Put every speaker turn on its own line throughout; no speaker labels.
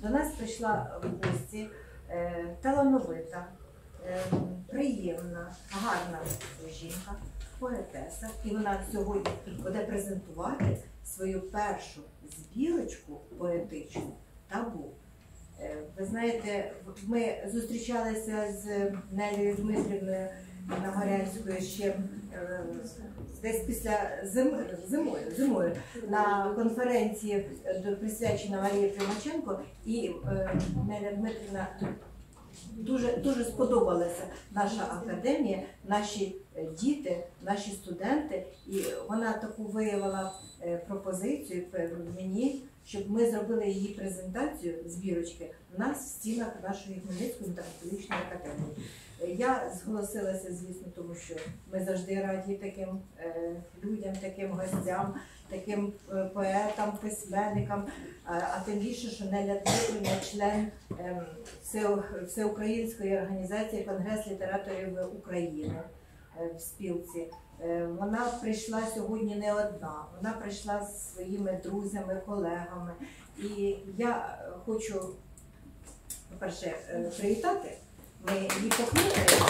До нас прийшла в гості талановита, приємна, гарна жінка, поетеса. І вона сьогодні буде презентувати свою першу збірочку поетичну «Табу». Ви знаєте, ми зустрічалися з Нелею Дмитрівною Нагорянською ще десь після зимою на конференції, присвячена Марії Примаченко, і Неля Дмитрівна дуже сподобалася наша академія, наші діти, наші студенти, і вона таку виявила пропозицію мені, щоб ми зробили її презентацію збірочки у нас в стінах нашої Хмельницької метафізичної академії. Я зголосилася, звісно, тому що ми завжди раді таким людям, таким гостям, таким поетам, письменникам, а тим більше, що Неля Дмитрівна член Всеукраїнської організації Конгрес літераторів України в спілці. Вона прийшла сьогодні не одна, вона прийшла з своїми друзями, колегами. І я хочу, по-перше, привітати. Ми її покликаємо.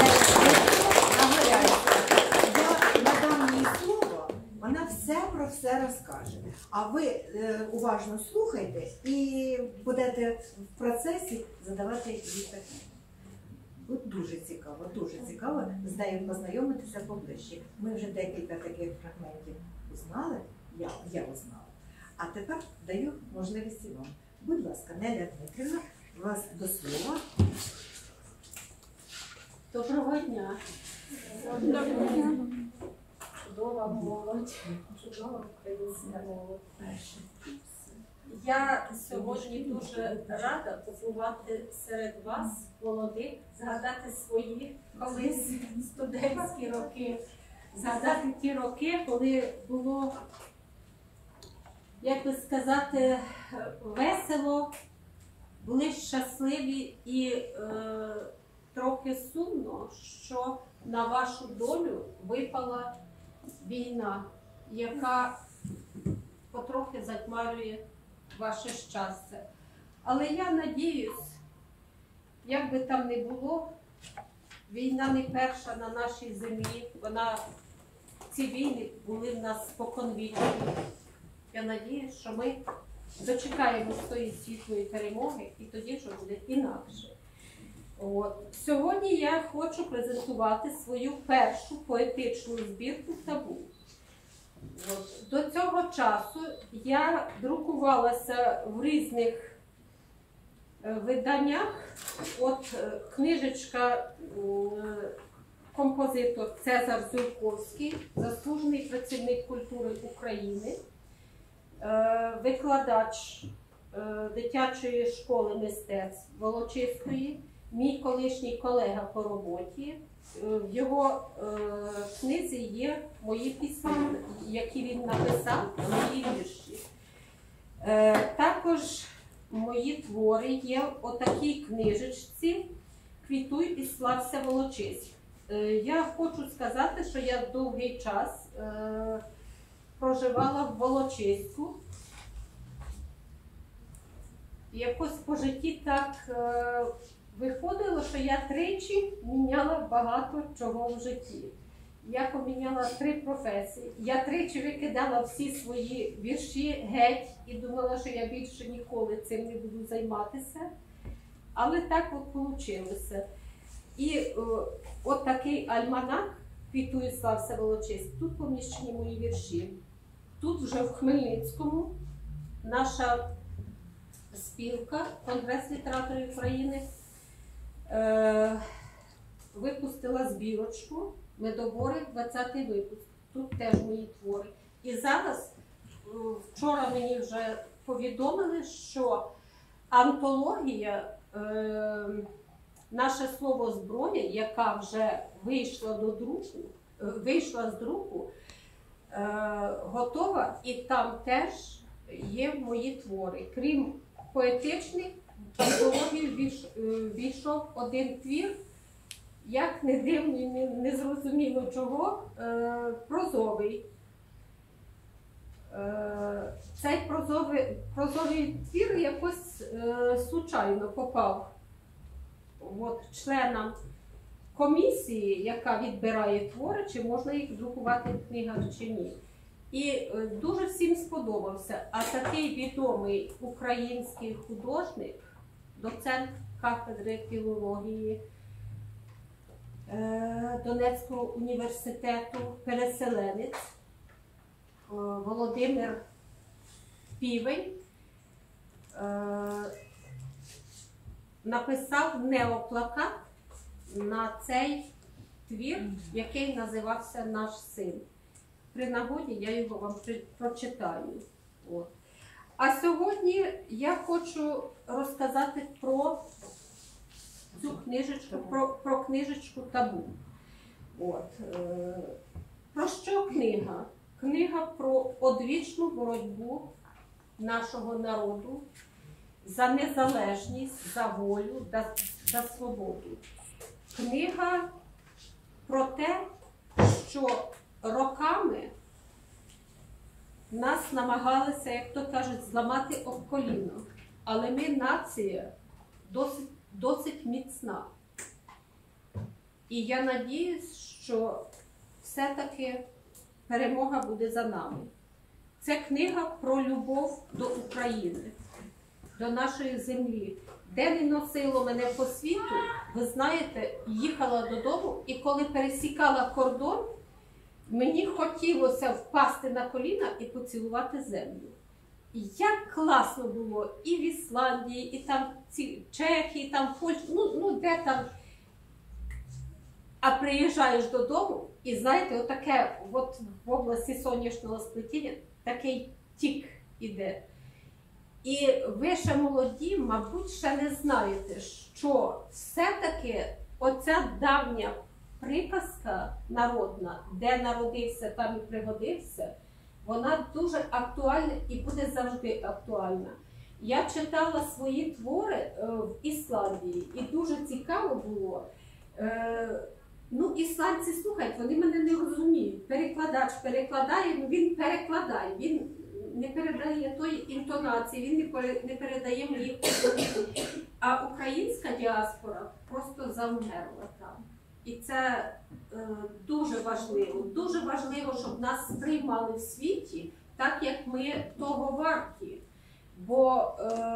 Я надам їй слово, вона все про все розкаже. А ви уважно слухайте і будете в процесі задавати їй питання. От дуже цікаво з нею познайомитися поближче. Ми вже декілька таких фрагментів узнали, я узнала. А тепер даю можливість і вам. Будь ласка, Неля Дмитрівна, вас до слова.
Доброго дня. Доброго дня. Чудова молодь, чудова українська молодь. Я сьогодні дуже рада побувати серед вас, молодих, згадати свої колись студентські роки, згадати ті роки, коли було, як би сказати, весело, були щасливі і трохи сумно, що на вашу долю випала війна, яка потрохи затьмарює ваше щастя. Але я надіюсь, як би там не було, війна не перша на нашій землі, ці війни були в нас споконвічні. Я надіюсь, що ми дочекаємо тої світлої перемоги, і тоді вже буде інакше. Сьогодні я хочу презентувати свою першу поетичну збірку «Табу». До цього часу я друкувалася в різних виданнях. От книжечка композитор Цезар Зюльковський, заслужений працівник культури України, викладач дитячої школи мистецтв Волочиської, мій колишній колега по роботі. В його книзі є мої пісні, які він написав, мої вірші. Також мої твори є в отакій книжечці «Квітуй і слався Волочиськ». Я хочу сказати, що я довгий час проживала в Волочиську. Якось по житті так виходило, що я тричі міняла багато чого в житті. Я поміняла 3 професії. Я тричі викидала всі свої вірші геть і думала, що я більше ніколи цим не буду займатися. Але так от вийшло. І от такий альманах «Квітуй і слався Волочиськ». Тут поміщені мої вірші. Тут вже в Хмельницькому наша спілка Конгрес літераторів України випустила збірочку «Медобори», 20-й випуск. Тут теж мої твори. І зараз, вчора мені вже повідомили, що антологія «Наше слово зброя», яка вже вийшла з друку, готова, і там теж є мої твори. Крім поетичних, в антологію війшов один твір, як не дивно і не зрозуміло чого, прозовий. Цей прозовий твір якось случайно попав членам комісії, яка відбирає твори, чи можна їх друкувати в книгах чи ні. І дуже всім сподобався. А такий відомий український художник, доцент кафедри філології Донецького університету, переселенець Володимир Півень, написав неоплакат на цей твір, який називався «Наш син». При нагоді я його вам прочитаю. От. А сьогодні я хочу розказати про цю книжечку, про книжечку «Табу». От. Про що книга? Книга про одвічну боротьбу нашого народу за незалежність, за волю, за свободу. Книга про те, що роками нас намагалися, як то кажуть, зламати об коліно. Але ми нація досить міцна. І я надіюсь, що все-таки перемога буде за нами. Це книга про любов до України, до нашої землі. Де не носило мене по світу, ви знаєте, їхала додому, і коли пересікала кордон, мені хотілося впасти на коліна і поцілувати землю. І як класно було і в Ісландії, і там Чехії, там Польщі, де там. А приїжджаєш додому, і знаєте, отаке от в області сонячного сплетіння такий тік іде. І ви ще молоді, мабуть, ще не знаєте, що все-таки оця давня приказка народна, де народився, там і пригодився, вона дуже актуальна і буде завжди актуальна. Я читала свої твори в Ісландії, і дуже цікаво було. Ісландці слухають, вони мене не розуміють. Перекладач перекладає, він перекладає, він не передає тої інтонації, він не передає мені. А українська діаспора просто завмерла там. І це дуже важливо. Дуже важливо, щоб нас сприймали в світі так, як ми того варті. Бо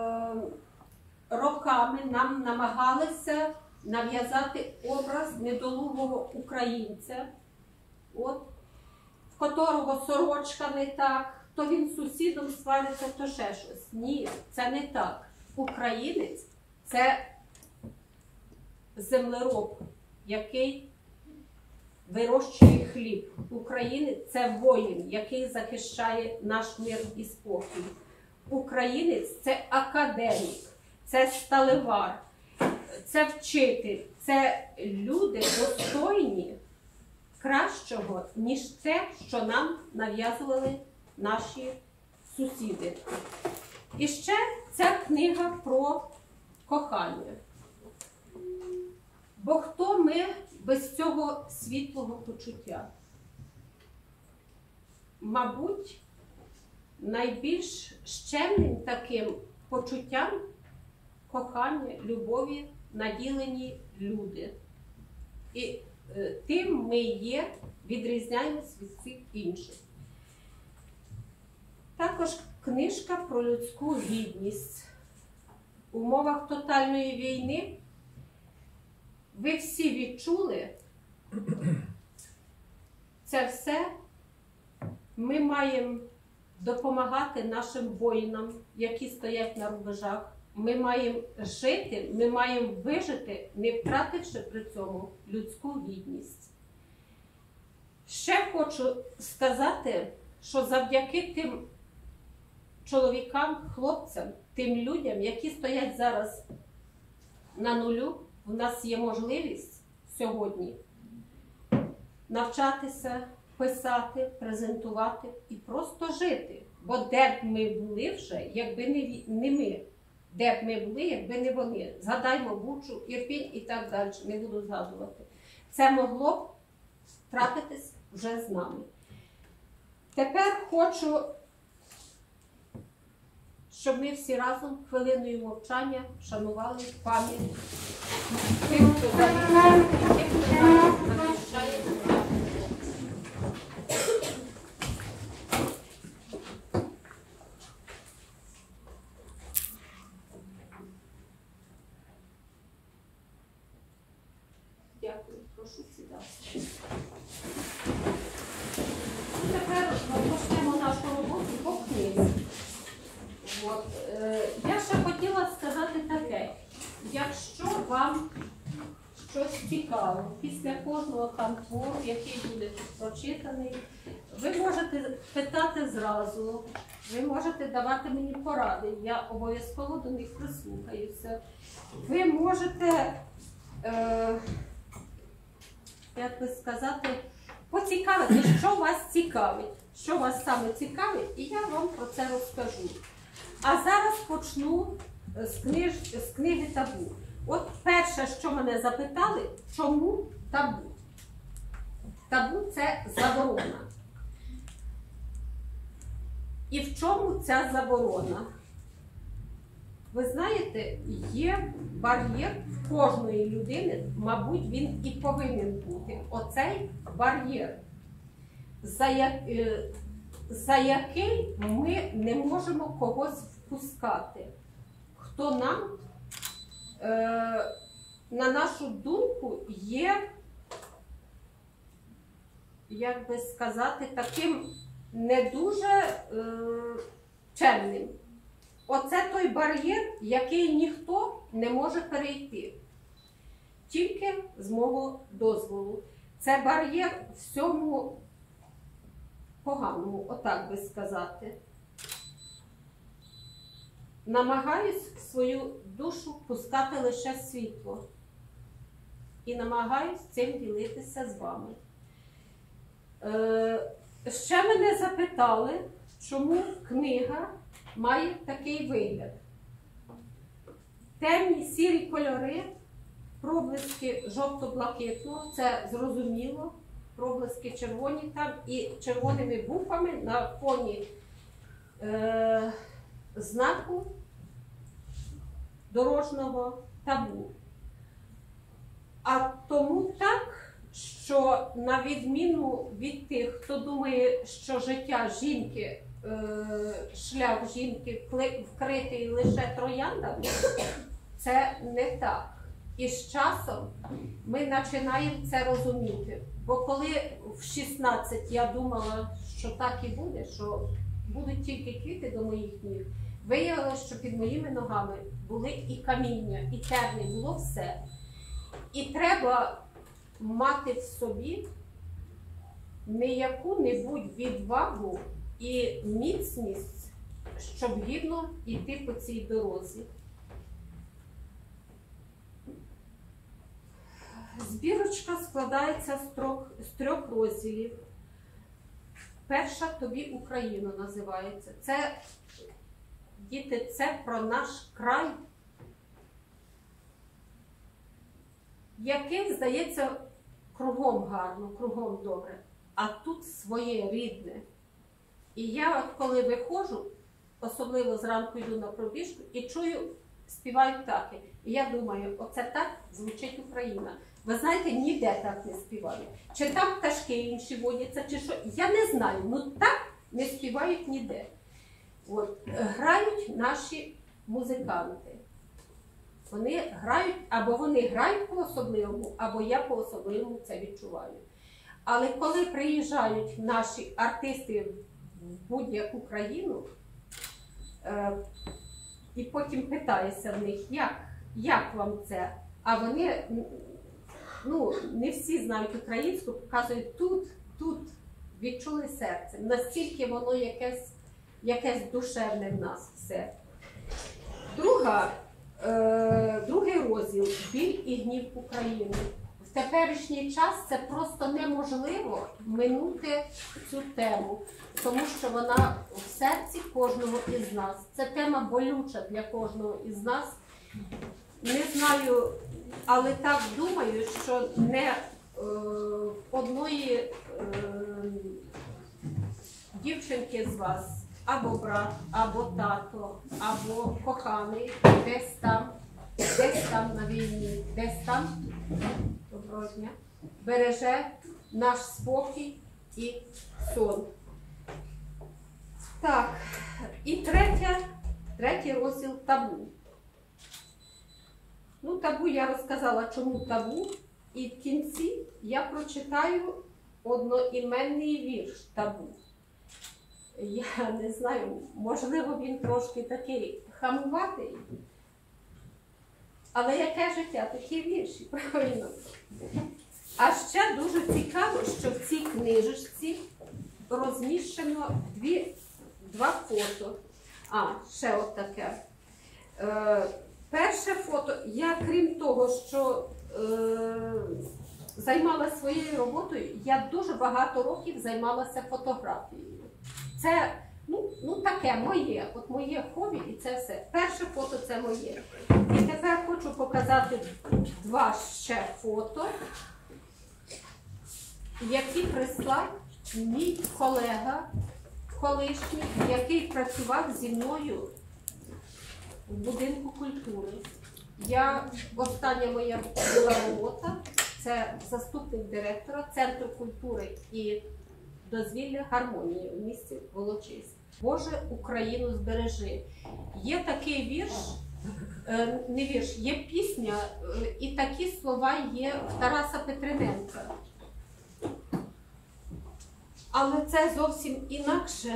роками нам намагалися нав'язати образ недолугого українця, в котрого сорочка не так, то він з сусідом свариться, то ще щось. Ні, це не так. Українець – це землероб, який вирощує хліб. Українець – це воїн, який захищає наш мир і спокій. Українець – це академік, це сталевар, це вчитель, це люди достойні кращого, ніж те, що нам нав'язували наші сусіди. І ще ця книга про кохання. Бо хто ми без цього світлого почуття? Мабуть, найбільш щемним таким почуттям кохання, любові наділені люди. І тим ми є, відрізняємось від всіх інших. Також книжка про людську гідність. В умовах тотальної війни ви всі відчули це все. Ми маємо допомагати нашим воїнам, які стоять на рубежах. Ми маємо жити, ми маємо вижити, не втративши при цьому людську гідність. Ще хочу сказати, що завдяки тим чоловікам, хлопцям, тим людям, які стоять зараз на нулю, в нас є можливість сьогодні навчатися, писати, презентувати і просто жити. Бо де б ми були вже, якби не ми, де б ми були, якби не вони. Згадаймо Бучу, Ірпінь і так далі, не буду згадувати. Це могло б трапитись вже з нами. Тепер хочу щоб ми всі разом хвилиною мовчання шанували пам'ять тих, хто загинув і тих, хто зараз захищає нашу. Дякую, прошу сідати. Тепер почнемо нашу роботу по книзі. От. Я ще хотіла сказати таке, якщо вам щось цікаве після кожного там твору, який буде тут прочитаний, ви можете питати зразу, ви можете давати мені поради, я обов'язково до них прислухаюся. Ви можете, як би сказати, поцікавити, що вас цікавить, що вас саме цікавить, і я вам про це розкажу. А зараз почну з книги «Табу». От перше, що мене запитали, чому табу? Табу – це заборона. І в чому ця заборона? Ви знаєте, є бар'єр в кожної людини, мабуть, він і повинен бути. Оцей бар'єр, за який ми не можемо когось впускати. Хто нам, на нашу думку, є, як би сказати, таким не дуже чемним. Оце той бар'єр, який ніхто не може перейти. Тільки з мого дозволу. Це бар'єр всьому поганому, отак би сказати. Намагаюсь в свою душу пускати лише світло. І намагаюсь цим ділитися з вами. Ще мене запитали, чому книга має такий вигляд. Темні сірі кольори, проблиски жовто-блакитного, це зрозуміло, проблиски червоні там і червоними буквами на фоні знаку дорожнього табу. А тому так, що на відміну від тих, хто думає, що життя жінки, шлях жінки вкритий лише трояндами, це не так. І з часом ми починаємо це розуміти. Бо коли в 16 я думала, що так і буде, що будуть тільки квіти до моїх ніг, виявилося, що під моїми ногами були і каміння, і терни, було все. І треба мати в собі не яку-небудь відвагу і міцність, щоб гідно йти по цій дорозі. Збірочка складається з трьох розділів. Перша «Тобі Україна» називається. Це, діти, це про наш край, який, здається, кругом гарно, кругом добре, а тут своє рідне. І я, от коли виходжу, особливо зранку йду на пробіжку і чую, співають птахи. І я думаю, оце так звучить Україна. Ви знаєте, ніде так не співають. Чи там пташки інші водяться, чи що. Я не знаю, ну так не співають ніде. От, грають наші музиканти. Вони грають, або вони грають по-особливому, або я по-особливому це відчуваю. Але коли приїжджають наші артисти в будь-яку країну, і потім питаєшся в них, як вам це? А вони, ну, не всі знають українську, показують тут відчули серцем. Настільки воно якесь душевне в нас все. Другий розділ «Біль і гнів України». В теперішній час це просто неможливо минути цю тему, тому що вона в серці кожного із нас. Це тема болюча для кожного із нас. Не знаю, але так думаю, що не одної дівчинки з вас або брат, або тато, або коханий, десь там на війні, десь там, доброго дня, береже наш спокій і сон. Так, і третій розділ табу. Ну, табу я розказала, чому табу, і в кінці я прочитаю одноіменний вірш табу. Я не знаю, можливо, він трошки такий хамуватий, але яке життя, такі вірші, правильно. А ще дуже цікаво, що в цій книжечці розміщено два фото. Ще от таке. Перше фото, я крім того, що займалася своєю роботою, я дуже багато років займалася фотографією. Це, таке моє, от моє хобі і це все. Перше фото це моє. І тепер хочу показати два ще фото, які прислав мій колега колишній, який працював зі мною в будинку культури. Остання моя була робота, це заступник директора Центру культури і дозвілля «Гармонія» в місті Волочиськ. Боже, Україну збережи. Є такий вірш, не вірш, є пісня, і такі слова є в Тараса Петрененка. Але це зовсім інакше.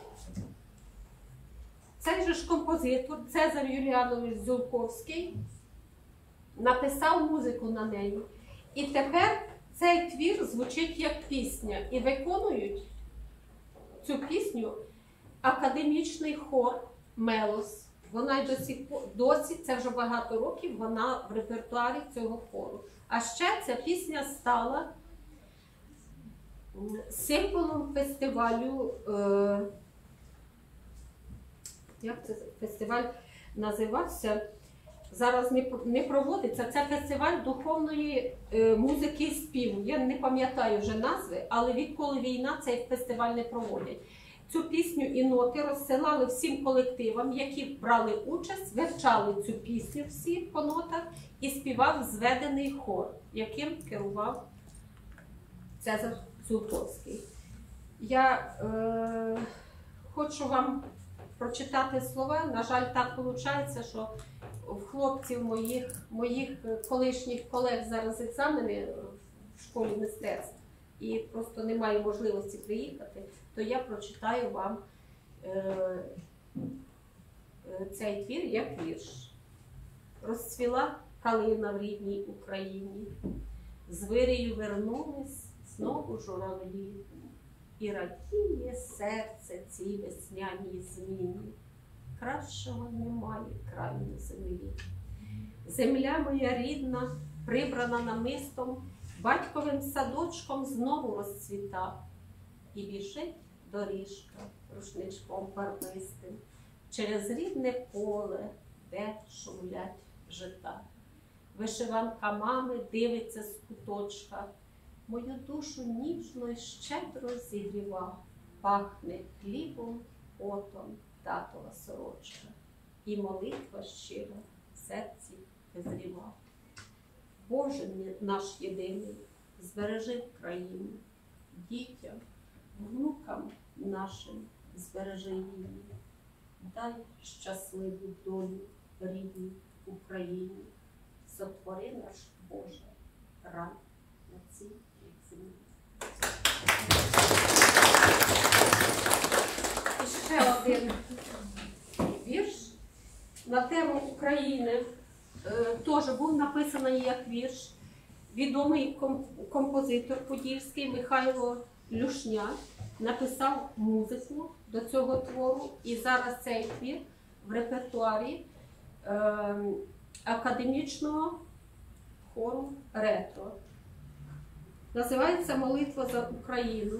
Цей же ж композитор, Цезар Юліанович Зулковський, написав музику на неї. І тепер цей твір звучить як пісня. І виконують цю пісню академічний хор «Мелос». Вона й досі, це вже багато років, вона в репертуарі цього хору. А ще ця пісня стала символом фестивалю, як це фестиваль називався, зараз не проводиться, це фестиваль духовної музики і співу. Я не пам'ятаю вже назви, але відколи війна цей фестиваль не проводять. Цю пісню і ноти розсилали всім колективам, які брали участь, вивчали цю пісню всі по нотах і співав зведений хор, яким керував Цезар Зулковський. Я хочу вам прочитати слова. На жаль, так виходить, що в хлопців моїх колишніх колег зараз екзамени в школі мистецтв і просто немає можливості приїхати, то я прочитаю вам цей твір як вірш. Розцвіла калина в рідній Україні, з вирію вернулись знову журавлі, і радіє серце цій весняній зміні. Кращого немає краю на землі. Земля моя рідна, прибрана намистом, батьковим садочком знову розцвіта. І біжить доріжка рушничком барвистим через рідне поле, де шумлять жита. Вишиванка мами дивиться з куточка, мою душу ніжно й щедро зігріва, пахне хлібом, потом татова сорочка, і молитва щира в серці визріва. Боже наш єдиний, збережи країну, дітям, внукам нашим збережи її. Дай щасливу долю рідній Україні, сотвори наш Боже рай на цій землі. І ще один вірш на тему України теж був написаний як вірш. Відомий композитор подільський Михайло Люшняк написав музику до цього твору, і зараз цей твір в репертуарі академічного хору «Ретро». Називається «Молитва за Україну».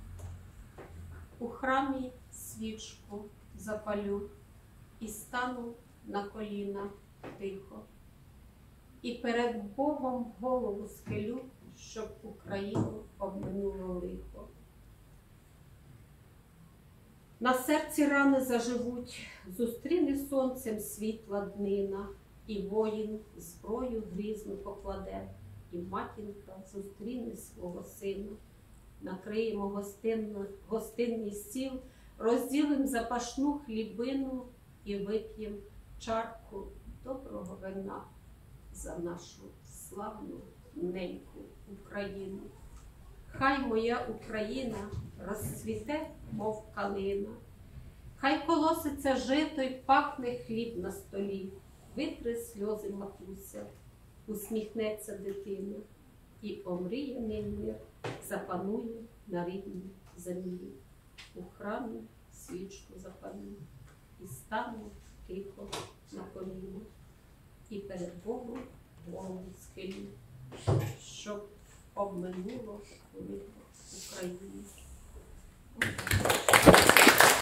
У храмі свічку запалю і стану на коліна тихо. І перед Богом голову схилю, щоб Україну обминуло лихо. На серці рани заживуть, зустріне сонцем світла днина, і воїн зброю грізну покладе, і матінка зустріне свого сина. Накриємо гостинний стіл, розділим запашну хлібину і вип'єм чарку доброго вина за нашу славну неньку Україну. Хай моя Україна розцвіте, мов калина, хай колоситься жито й пахне хліб на столі, витре сльози матуся, усміхнеться дитина, і омріяний мир запанує на рідній землі. У храмі свічку запалю і стану тихо на коліна, і перед Богом голову схилю, щоб обминуло лихо України.